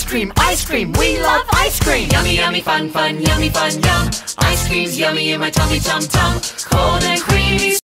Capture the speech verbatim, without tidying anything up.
Ice cream, ice cream, we love ice cream. Yummy, yummy, fun, fun, yummy, fun, yum. Ice cream's yummy in my tummy, tum, tum. Cold and creamy.